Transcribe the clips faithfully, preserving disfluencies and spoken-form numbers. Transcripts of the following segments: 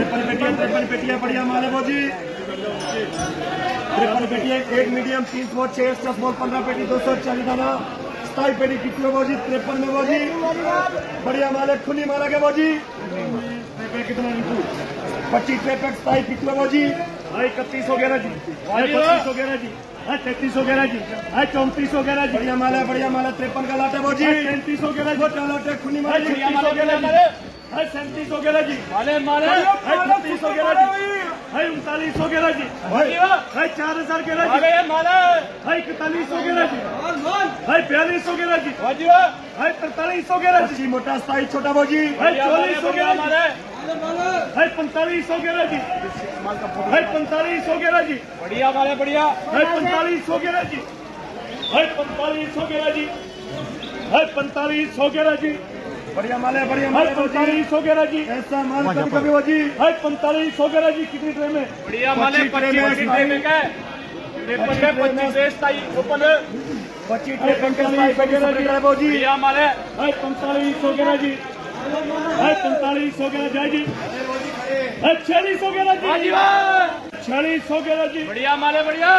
तिरपन पेटियां तिरपन पेटियां बढ़िया माल है जी। तिरपन पेटियां एक मीडियम तीन सौ छह एक्स्ट्रा स्मॉल पंद्रह पेटी दो सौ चालीस दाना सताई पेटी कितने वो जी तिरपन में वो जी बढ़िया माल है खुली माल है वो जी। कितना पच्चीस पैक सताई कितने वो जी इकतीस हो गया जी पच्चीस हो गया जी तैतीस हो गया जी चौंतीस हो गया जी बढ़िया माल है बढ़िया माल है तिरपन का लाट है वो जी तैंतीस हो गया लाट है खुली माल है सैंतीस हो गया जी माले माले छत्तीस हो गया जी है उनतालीस हो गया जी है चार हजार गया जी माले है इकतालीस हो गया जी है बयालीस हो गया जी है तैतालीस हो गया जी मोटा साइज छोटा वो जी है चौलीस हो गया माले है पैंतालीस हो गया जी है पैंतालीस हो गया जी बढ़िया माले बढ़िया है पैंतालीस हो गया जी है पैंतालीस हो गया जी है पैंतालीस हो गया जी बढ़िया माल है बढ़िया माल पैंतालीस हो गया जी ऐसा माल कभी कभी वो जी है पैंतालीस हो गया जी कितनी ट्रे में बढ़िया माल है पच्चीस ट्रे में क्या पच्चीस ओपन पच्चीस ट्रे पैंतालीस वो जी बढ़िया माल है पैंतालीस हो गया जी है पैंतालीस हो गया जय जी है छियालीस हो गया जी छियालीस हो गया जी बढ़िया माल है बढ़िया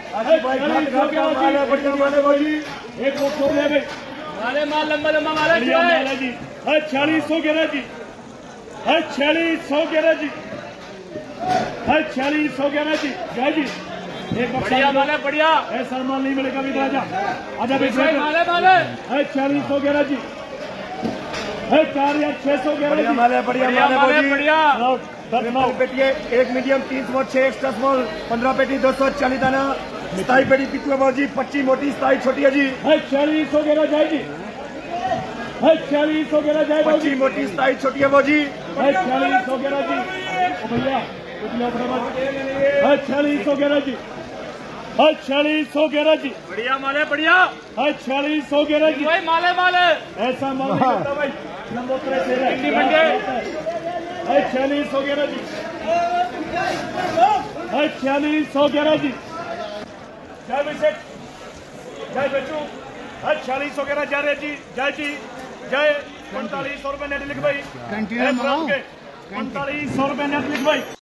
बढ़िया माल है वो जी एक वो छोड़ ले गए माले माल लंबा लंबा माल है जी है छियालीस हो गया जी है छियालीस हो गया जी है छियालीस हो गया जी जय जी एक बढ़िया माल है बढ़िया ऐसा माल नहीं मिलेगा भी राजा आजा माल है माल है छियालीस हो गया जी है चार या छह सौ गया माल है बढ़िया माल है बढ़िया पेटी एक मीडियम तीन सौ छह एक्स्ट्रा स्मॉल पंद्रह पेटी दो सौ चालीस दाना सताई पेटी कितने बाजी पच्चीस मोटी सताई छोटी है जी है छियालीस हो गया जय जी है छियालीस हो गया जय पच्चीस मोटी सताई छोटी है बाजी है छियालीस हो गया जी भैया है छियालीस हो गया जी है छियालीस हो गया जी बढ़िया माल है बढ़िया है छियालीस हो गया जी भाई माल है माल है ऐसा माल नहीं होता भाई नंबर है छियालीस हो गया जी है छियालीस हो गया जी जय विशेष जय बेचू है छियालीस हो गया जय जी जय जी जय पैंतालीस सौ रुपए नेट लिख भाई पैंतालीस सौ रुपए नेट लिख भाई।